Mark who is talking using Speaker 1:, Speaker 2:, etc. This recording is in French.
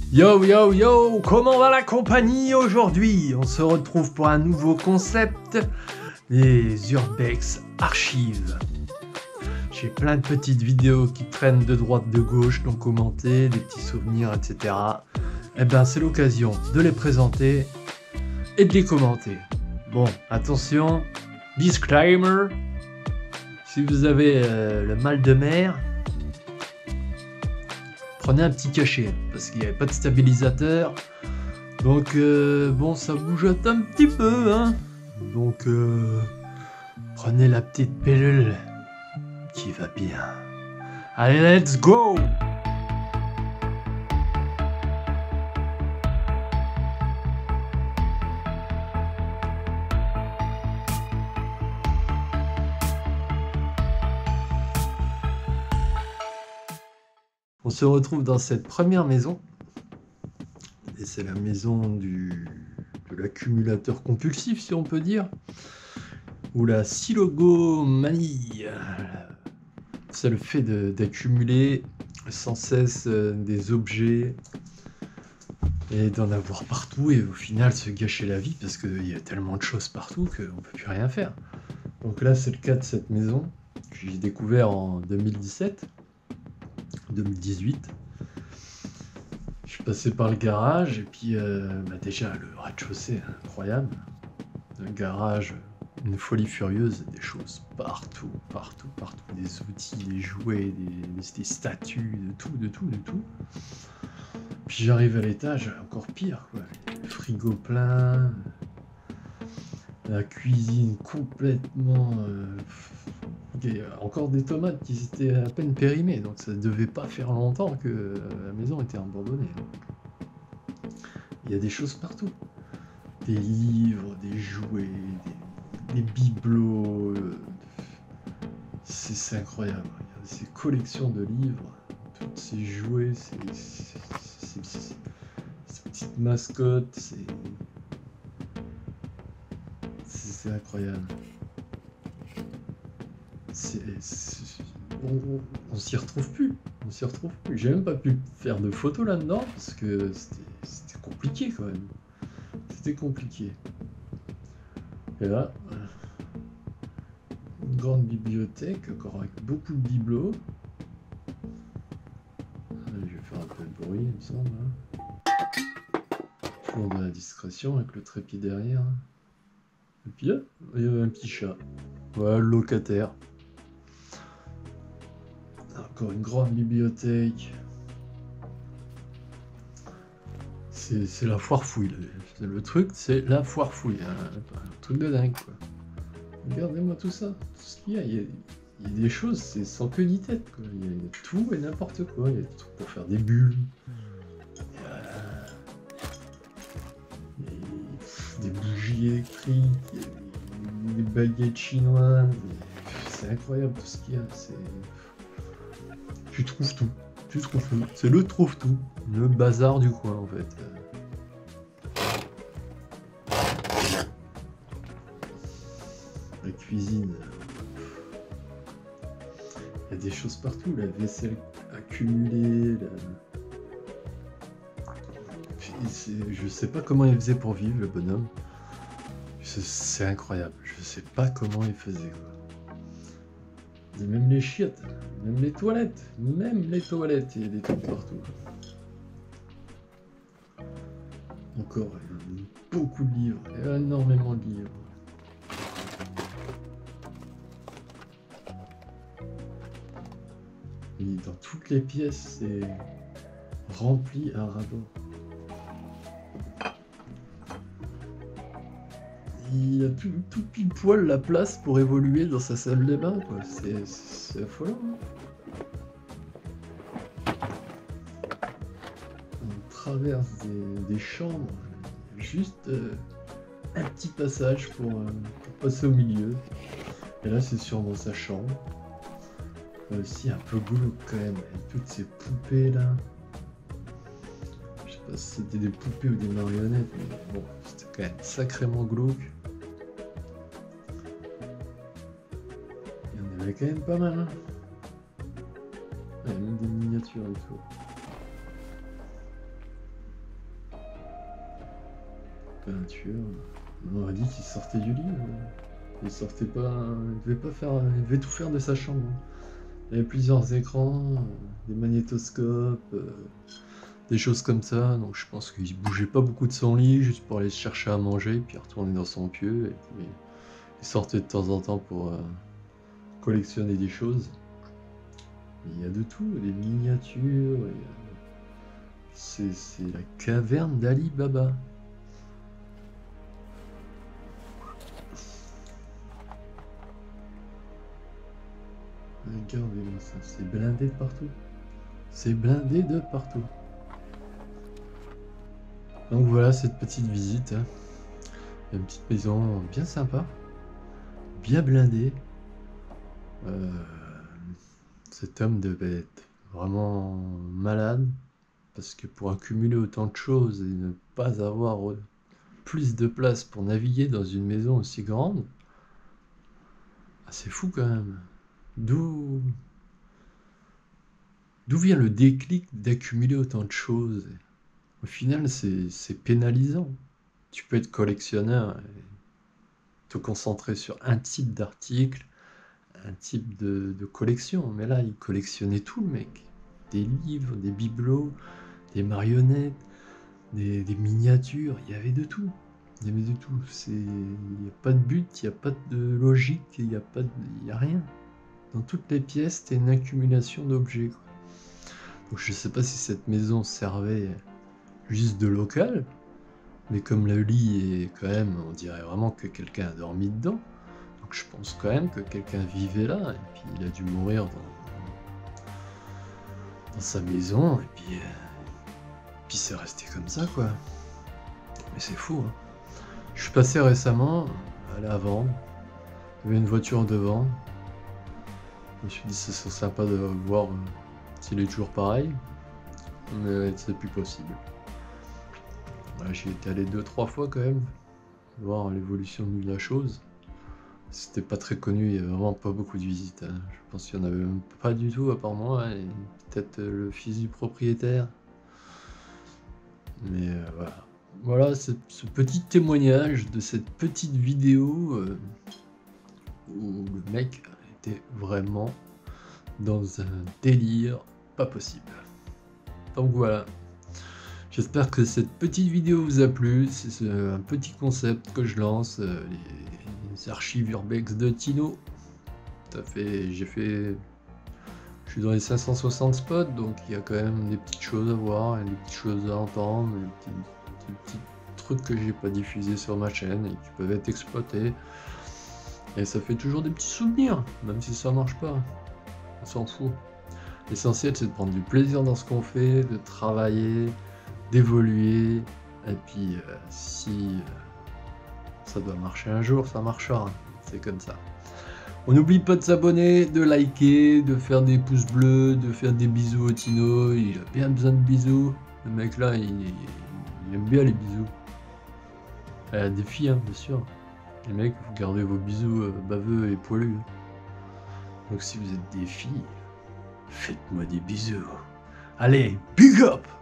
Speaker 1: Yo yo yo, comment va la compagnie aujourd'hui? On se retrouve pour un nouveau concept, les Urbex Archives. J'ai plein de petites vidéos qui traînent de droite de gauche, non commentées, des petits souvenirs, etc. Eh ben c'est l'occasion de les présenter et de les commenter. Bon, attention, disclaimer, si vous avez le mal de mer, prenez un petit cachet, parce qu'il n'y avait pas de stabilisateur, donc bon, ça bougeote un petit peu, hein. Donc prenez la petite pilule qui va bien. Allez, let's go! On se retrouve dans cette première maison, et c'est la maison de l'accumulateur compulsif, si on peut dire, ou la silogomanie. C'est le fait d'accumuler sans cesse des objets et d'en avoir partout, et au final se gâcher la vie parce qu'il y a tellement de choses partout qu'on ne peut plus rien faire. Donc là, c'est le cas de cette maison que j'ai découvert en 2017. 2018. Je suis passé par le garage et puis déjà le rez-de-chaussée incroyable, un garage, une folie furieuse, des choses partout, des outils, des jouets, des statues, de tout. Puis j'arrive à l'étage, encore pire quoi, le frigo plein, la cuisine complètement... encore des tomates qui étaient à peine périmées, donc ça devait pas faire longtemps que la maison était abandonnée. Il y a des choses partout. Des livres, des jouets, des bibelots. C'est incroyable. Il y a ces collections de livres, tous ces jouets, ces petites mascottes, c'est incroyable. On s'y retrouve plus. J'ai même pas pu faire de photos là-dedans parce que c'était compliqué quand même. C'était compliqué. Et là, une grande bibliothèque, encore avec beaucoup de bibelots. Je vais faire un peu de bruit, il me semble. Toujours de la discrétion avec le trépied derrière. Et puis là, il y avait un petit chat. Voilà, le locataire. Encore une grande bibliothèque. C'est la foire fouille. Le truc, c'est la foire fouille. Un truc de dingue, quoi. Regardez-moi tout ça. Tout ce qu'il y a. Il y a des choses, c'est sans queue ni tête, quoi. Il y a tout et n'importe quoi. Il y a des trucs pour faire des bulles. Des bougies électriques. Des baguettes chinoises. C'est incroyable tout ce qu'il y a. Tu trouves tout. C'est le trouve-tout. Le bazar du coin, en fait. La cuisine. Il y a des choses partout. La vaisselle accumulée. Je sais pas comment il faisait pour vivre, le bonhomme. C'est incroyable. Je sais pas comment il faisait, quoi. Et même les chiottes, même les toilettes, il y a des trucs partout. Encore, il y a beaucoup de livres, énormément de livres. Et dans toutes les pièces, c'est rempli à ras bord. Il a tout pile poil la place pour évoluer dans sa salle de bain, quoi. C'est affolant, hein. On traverse des chambres, juste un petit passage pour passer au milieu. Et là, c'est sûrement sa chambre. Aussi un peu glauque quand même, avec toutes ces poupées là. Je sais pas si c'était des poupées ou des marionnettes, mais bon, c'était quand même sacrément glauque. Il y en avait quand même pas mal, hein. Il y a même des miniatures et tout. peinture. On aurait dit qu'il sortait du lit. Il sortait pas. Il devait pas faire. Il devait tout faire de sa chambre. Il y avait plusieurs écrans, des magnétoscopes, des choses comme ça. Donc je pense qu'il bougeait pas beaucoup de son lit juste pour aller chercher à manger, puis retourner dans son pieu. Et puis il sortait de temps en temps pour collectionner des choses. Il y a de tout, des miniatures. C'est la caverne d'Ali Baba. Regardez-moi ça, c'est blindé de partout. C'est blindé de partout. Donc voilà cette petite visite. Hein. Une petite maison bien sympa, bien blindée. Cet homme devait être vraiment malade, parce que pour accumuler autant de choses et ne pas avoir plus de place pour naviguer dans une maison aussi grande, c'est fou quand même. D'où vient le déclic d'accumuler autant de choses? Au final, c'est pénalisant. Tu peux être collectionneur et te concentrer sur un type d'article, un type de collection. Mais là, il collectionnait tout, le mec. Des livres, des bibelots, des marionnettes, des miniatures. Il y avait de tout. Il y avait de tout. Il n'y a pas de but, il n'y a pas de logique, il n'y a rien. Dans toutes les pièces, c'était une accumulation d'objets. Donc je sais pas si cette maison servait juste de local, mais comme le lit est quand même, on dirait vraiment que quelqu'un a dormi dedans. Donc je pense quand même que quelqu'un vivait là, et puis il a dû mourir dans sa maison, et puis c'est resté comme ça, quoi. Mais c'est fou, hein. Je suis passé récemment à l'avant, il y avait une voiture devant. Je me suis dit ce serait sympa de voir s'il est toujours pareil, mais c'est plus possible. Voilà, j'y étais allé 2-3 fois quand même, voir l'évolution de la chose. C'était pas très connu, il y avait vraiment pas beaucoup de visites. Hein. Je pense qu'il y en avait même pas du tout à part moi, et peut-être le fils du propriétaire. Mais voilà. Voilà ce petit témoignage de cette petite vidéo où le mec était vraiment dans un délire pas possible. Donc voilà. J'espère que cette petite vidéo vous a plu. C'est un petit concept que je lance, les archives urbex de Tino. Je suis dans les 560 spots, donc il y a quand même des petites choses à voir, des petites choses à entendre, des petits trucs que j'ai pas diffusés sur ma chaîne et qui peuvent être exploités. Et ça fait toujours des petits souvenirs, même si ça marche pas. On s'en fout. L'essentiel, c'est de prendre du plaisir dans ce qu'on fait, de travailler, d'évoluer, et puis si ça doit marcher un jour, ça marchera. C'est comme ça. On n'oublie pas de s'abonner, de liker, de faire des pouces bleus, de faire des bisous au Tino. Il a bien besoin de bisous. Le mec là, il aime bien les bisous. Des filles, hein, bien sûr. Les mecs, vous gardez vos bisous baveux et poilus. Donc si vous êtes des filles, faites-moi des bisous. Allez, big up!